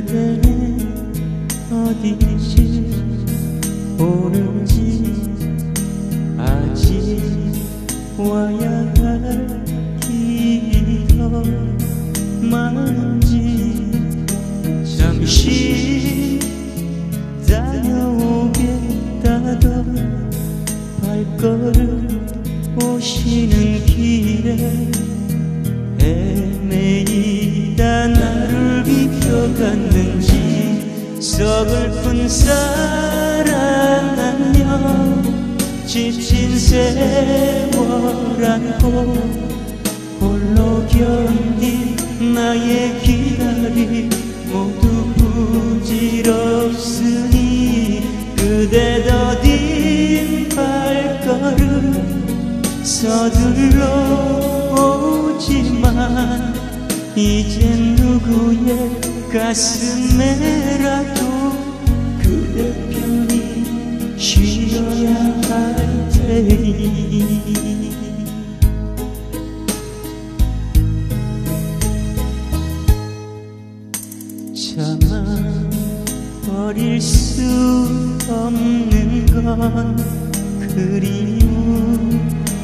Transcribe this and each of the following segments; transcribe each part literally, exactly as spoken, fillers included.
그대는 어디지 오는지 아직 와야 할 길이 더 많은지 잠시 다녀오겠다던 발걸음 오시는 길에 헤매이다 나를 비켜갔는지 서글픈 사랑 안녕 지친 세월 안고 홀로 견딘 나의 기다림 모두 부질없으니 그대 더딘 발걸음 서둘러 오지만 이젠 누구의 가슴에라도 그대 편히 쉬어야 할 테니 차마 버릴 수 없는 건 그리움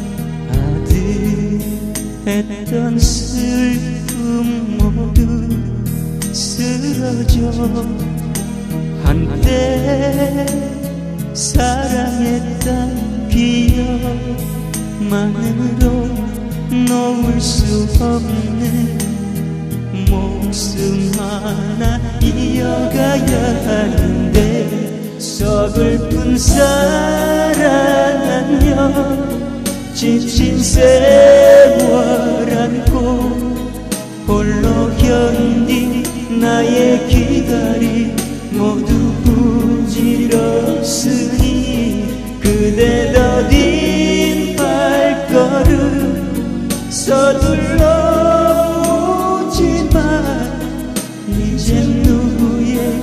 아득했던 슬픔 모두 쓰러져 한때 사랑했던 기억만으로 놓을 수 없는 목숨 하나 이어가야 하는데 서글픈 사랑 안녕 지친 세월 안고 홀로 견딘 나의 기다림 모두 부질없으니 그대 더딘 발걸음 서둘러 오지만 이젠 누구의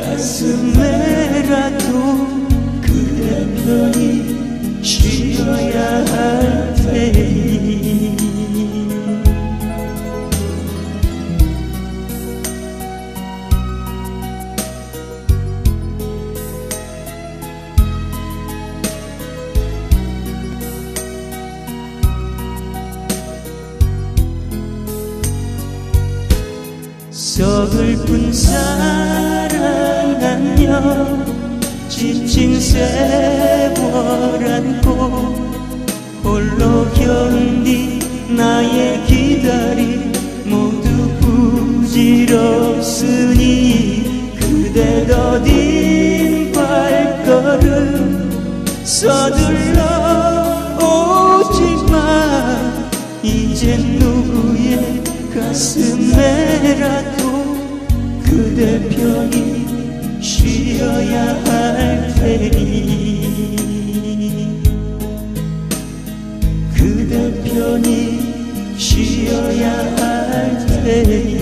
가슴에라도 그대 편히 쉬어야 할 테니 서글픈 사랑 안녕 지친 세월 안고 홀로 견딘 나의 기다림 모두 부질없으니 그대 더딘 발걸음 서둘러 오지만 이젠 누구의 가슴에라도 그대 편히 쉬어야 할 테니 그대 편히 쉬어야 할 테니